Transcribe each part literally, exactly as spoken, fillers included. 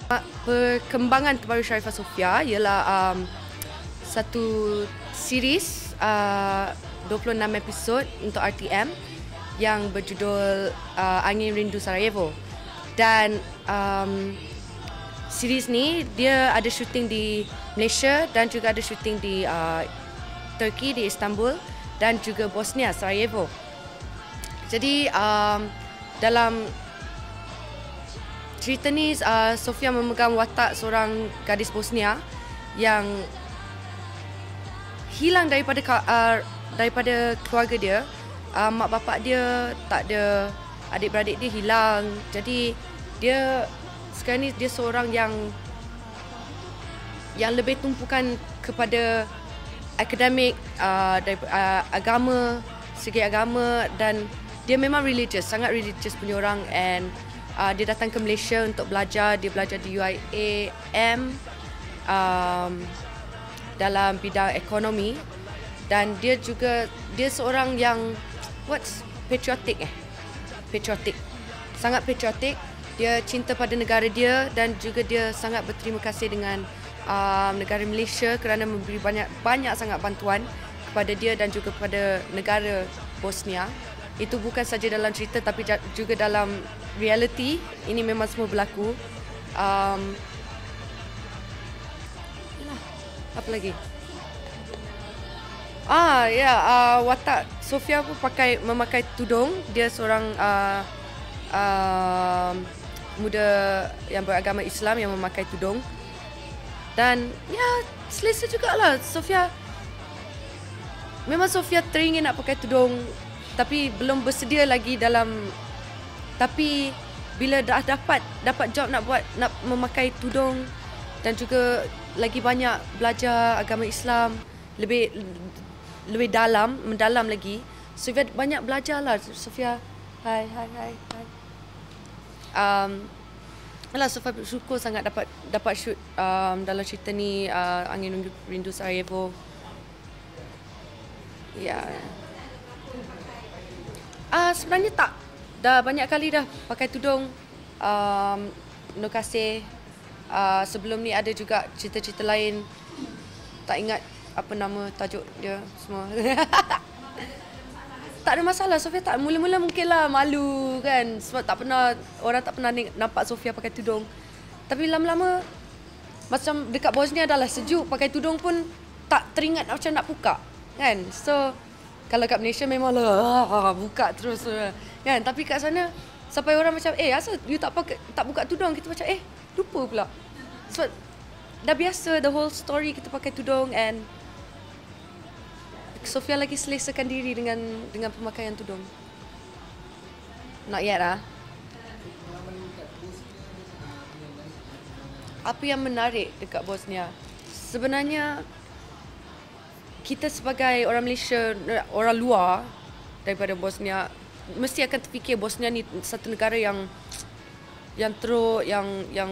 Perkembangan terbaru Syarifah Sofia ialah um, satu series uh, dua puluh enam episod untuk R T M yang berjudul uh, Angin Rindu Sarajevo. Dan um, series ni dia ada syuting di Malaysia dan juga ada syuting di uh, Turki, di Istanbul dan juga Bosnia, Sarajevo. Jadi um, dalam cerita ni uh, Sofia memegang watak seorang gadis Bosnia yang hilang daripada uh, daripada keluarga dia. Uh, mak bapak dia tak ada, adik-beradik dia hilang. Jadi dia sekarang ni dia seorang yang yang lebih tumpukan kepada akademik, uh, dari, uh, agama, segi agama, dan dia memang religious, sangat religious punya orang. And Uh, dia datang ke Malaysia untuk belajar. Dia belajar di U I A M um, dalam bidang ekonomi. Dan dia juga, dia seorang yang what's patriotic eh patriotic sangat patriotic. Dia cinta pada negara dia dan juga dia sangat berterima kasih dengan um, negara Malaysia kerana memberi banyak banyak sangat bantuan kepada dia dan juga kepada negara Bosnia. Itu bukan saja dalam cerita tapi juga dalam reality. Ini memang semua berlaku. Um, apa lagi? Ah ya, yeah, uh, watak Sofia pun pakai memakai tudung. Dia seorang uh, uh, muda yang beragama Islam yang memakai tudung. Dan ya, selesa jugalah Sofia. Memang Sofia teringin nak pakai tudung tapi belum bersedia lagi dalam, tapi bila dah dapat dapat job nak buat, nak memakai tudung dan juga lagi banyak belajar agama Islam lebih lebih dalam, mendalam lagi. Sofia banyak belajarlah. Sofia, hai hai hai hai. Um, alah, Sofia bersyukur sangat dapat dapat shoot um, dalam cerita ni, uh, Angin Rindu Sarajevo. Ya. Yeah. Ah, sebenarnya tak. Dah banyak kali dah pakai tudung. Um, Nur kasih. Uh, sebelum ni ada juga cerita-cerita lain. Tak ingat apa nama, tajuk dia semua. Tak ada masalah. Sofia tak, mula-mula mungkinlah malu kan. Sebab tak pernah, orang tak pernah nampak Sofia pakai tudung. Tapi lama-lama, macam dekat Bosnia dah lah sejuk, pakai tudung pun tak teringat macam nak buka. Kan? So, kalau kat Malaysia memanglah ah, buka terus kan, tapi kat sana sampai orang macam eh asal you tak pakai, tak buka tudung, kita macam eh lupa pula. Sebab dah biasa the whole story kita pakai tudung. And Sofia lagi selesakan diri dengan dengan pemakaian tudung. Not yet ah. Apa yang menarik dekat Bosnia? Sebenarnya kita sebagai orang Malaysia, orang luar daripada Bosnia, mesti akan terfikir Bosnia ni satu negara yang yang teruk, yang yang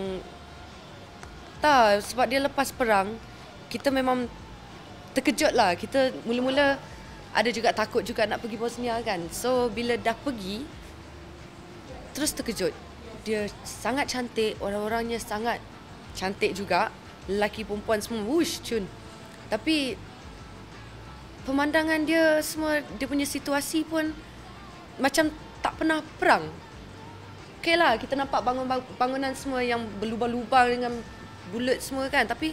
tak, sebab dia lepas perang, kita memang terkejut lah. Kita mula-mula ada juga takut juga nak pergi Bosnia kan. So bila dah pergi, terus terkejut. Dia sangat cantik, orang-orangnya sangat cantik juga, lelaki perempuan semua wush cun. Tapi pemandangan dia semua, dia punya situasi pun macam tak pernah perang. Okey lah, kita nampak bangun bangunan semua yang berlubang-lubang dengan bulat semua kan. Tapi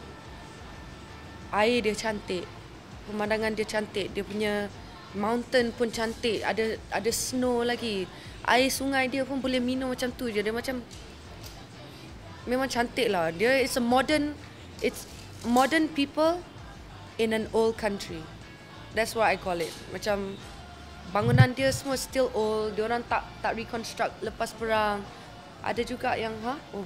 air dia cantik, pemandangan dia cantik, dia punya mountain pun cantik, ada ada snow lagi. Air sungai dia pun boleh minum macam tu je. Dia macam memang cantik lah. Dia is a modern, it's modern people in an old country. That's what I call it. Macam bangunan dia semua still old. Dia orang tak tak reconstruct lepas perang. Ada juga yang ha oh.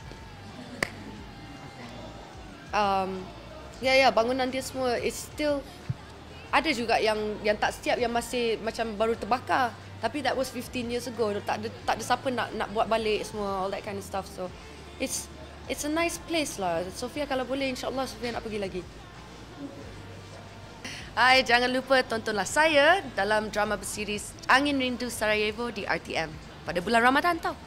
Um ya ya bangunan dia semua is still, ada juga yang yang tak siap, yang masih macam baru terbakar. Tapi that was fifteen years ago. Tak ada tak ada siapa nak nak buat balik semua, all that kind of stuff. So it's it's a nice place lah. Sofia kalau boleh, insya-Allah Sofia nak pergi lagi. Hai, jangan lupa tontonlah saya dalam drama berseries Angin Rindu Sarajevo di R T M pada bulan Ramadan tau.